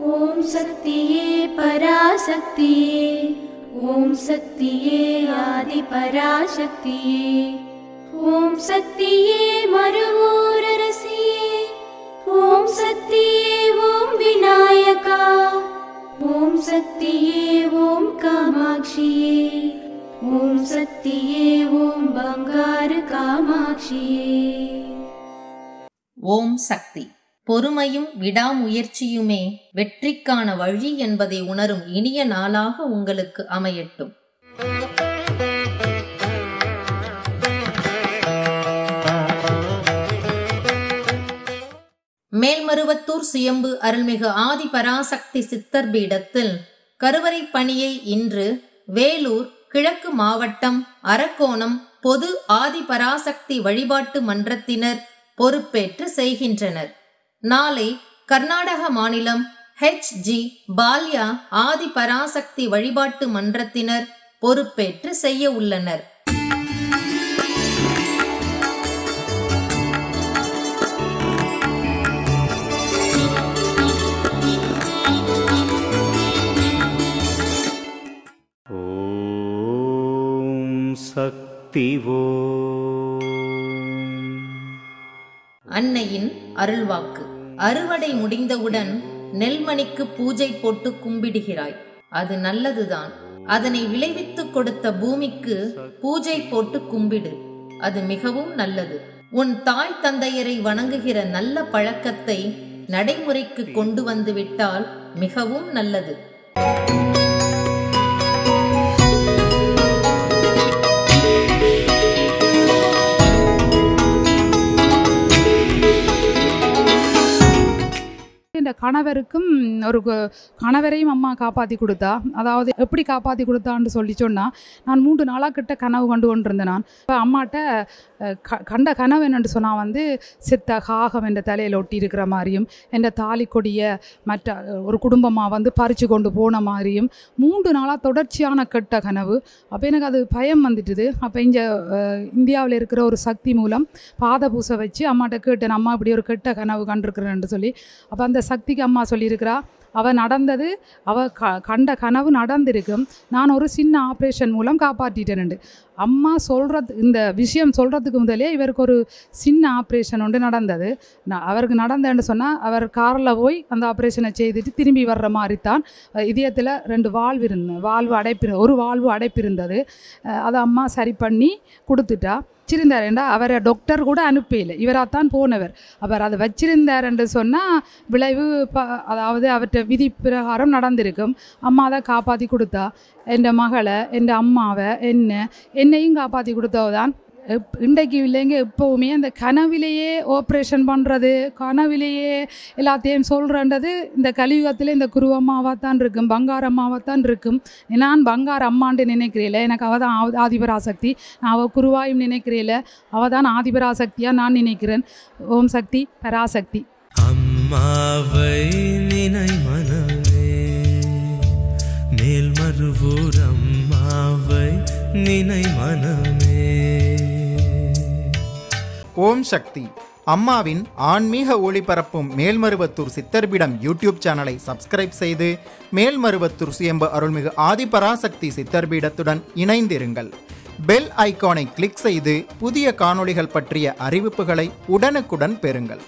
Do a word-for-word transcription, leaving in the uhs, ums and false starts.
ஓம் சக்தியே பராசக்தியே, ஓம் சக்தியே ஆதி பராசக்தியே, ஓம் சக்தியே மறுவூரரசியே, ஓம் சக்தியே ஓம் விநாயகா, ஓம் சக்தியே ஓம் காமாட்சியே, ஓம் சக்தியே ஓம் பங்காரு காமாட்சியே. ஓம் சக்தி. பொறுமையும் விடாமுயற்சியுமே வெற்றிக்கான வழி என்பதை உணரும் இனிய நாளாக உங்களுக்கு அமையட்டும். மேல்மருவத்தூர் சுயம்பு அருள்மிகு ஆதி பராசக்தி சித்தர் பீடத்தில் கருவறை பணியை இன்று வேலூர் கிழக்கு மாவட்டம் அரக்கோணம் பொது ஆதி பராசக்தி வழிபாட்டு மன்றத்தினர் பொறுப்பேற்று செய்கின்றனர். நாளை கர்நாடக மாநிலம் ஹெச் ஜி பால்யா ஆதி பராசக்தி வழிபாட்டு மன்றத்தினர் பொறுப்பேற்று செய்ய உள்ளனர். ஓம் சக்தி. அன்னையின் அருள்வாக்கு. அறுவடை முடிந்தவுடன் நெல்மணிக்கு பூஜை போட்டு கும்பிடுகிறாய், அது நல்லதுதான். அதனை விளைவித்து கொடுத்த பூமிக்கு பூஜை போட்டு கும்பிடு, அது மிகவும் நல்லது. உன் தாய் தந்தையரை வணங்குகிற நல்ல பழக்கத்தை நடைமுறைக்கு கொண்டு வந்து விட்டால் மிகவும் நல்லது. இந்த கணவருக்கும் ஒரு கணவரையும் அம்மா காப்பாற்றி கொடுத்தா. அதாவது எப்படி காப்பாற்றி கொடுத்தான்னு சொல்லி சொன்னால், நான் மூன்று நாளாக கிட்ட கனவு கண்டு கொண்டிருந்தேன். நான் இப்போ அம்மாட்ட க கண்ட கனவு என்னென்று சொன்னால் வந்து சித்த காகம் என்ற தலையில் ஒட்டி இருக்கிற மாதிரியும், என்ற தாலி கொடியை மற்ற ஒரு குடும்பமாக வந்து பறித்து கொண்டு போன மாதிரியும் மூன்று நாளாக தொடர்ச்சியான கெட்ட கனவு. அப்போ எனக்கு அது பயம் வந்துட்டுது. அப்போ இங்கே இந்தியாவில் இருக்கிற ஒரு சக்தி மூலம் பாத பூசை வச்சு அம்மாட்ட கேட்டேன், அம்மா இப்படி ஒரு கெட்ட கனவு கண்டிருக்கிறேன்னு சொல்லி. அப்போ அந்த சக்திக்கு அம்மா சொல்லியிருக்கிறா, அவள் நடந்தது, அவள் க கண்ட கனவு நடந்திருக்கும், நான் ஒரு சின்ன ஆப்ரேஷன் மூலம் காப்பாற்றிட்டேன். அம்மா சொல்கிறது, இந்த விஷயம் சொல்கிறதுக்கு முதலே இவருக்கு ஒரு சின்ன ஆப்ரேஷன் ஒன்று நடந்தது. நான் அவருக்கு நடந்தேன்னு சொன்னால், அவர் காரில் போய் அந்த ஆப்ரேஷனை செய்துட்டு திரும்பி வர்ற மாதிரி தான். இதயத்தில் ரெண்டு வால்வு இருந்த வால்வு அடைப்பு ஒரு வால்வு அடைப்பு இருந்தது. அதை அம்மா சரி பண்ணி கொடுத்துட்டா. வச்சிருந்தாருண்டா அவரை டாக்டர் கூட அனுப்பல, இவராகத்தான் போனவர். அவர் அதை வச்சிருந்தாருன்னு சொன்னால் விளைவு ப அதாவது அவர்கிட்ட விதி பிரகாரம் நடந்திருக்கும். அம்மா தான் காப்பாற்றி கொடுத்தா. என் மகளை, என் அம்மாவை, என்ன என்னையும் காப்பாற்றி கொடுத்தவதான். எப் இன்றைக்கு இல்லைங்க, எப்போவுமே அந்த கனவிலேயே ஆப்ரேஷன் பண்ணுறது, கனவிலேயே எல்லாத்தையும் சொல்கிறன்றது இந்த கலியுகத்தில் இந்த குரு அம்மாவாக தான் இருக்கும், பங்கார அம்மாவாக தான் இருக்கும். நான் பங்கார அம்மான்னு நினைக்கிறேன், எனக்கு அவள் தான் ஆதிபராசக்தி. நான் அவள் குருவாயும் நினைக்கிறேன், அவள் தான் ஆதிபராசக்தியாக நான் நினைக்கிறேன். ஓம் சக்தி பராசக்தி. அம்மாவை நினை மனமே, மேல்மருவூர் அம்மாவை நினை மனமே. ஓம் சக்தி. அம்மாவின் ஆன்மீக ஒளிபரப்பும் மேல்மருவத்தூர் சித்தர்பீடம் யூடியூப் சேனலை சப்ஸ்கிரைப் செய்து மேல்மருவத்தூர் சுயம்பு அருள்மிகு ஆதிபராசக்தி சித்தர்பீடத்துடன் இணைந்திருங்கள். பெல் ஐகானை கிளிக் செய்து புதிய காணொளிகள் பற்றிய அறிவிப்புகளை உடனுக்குடன் பெறுங்கள்.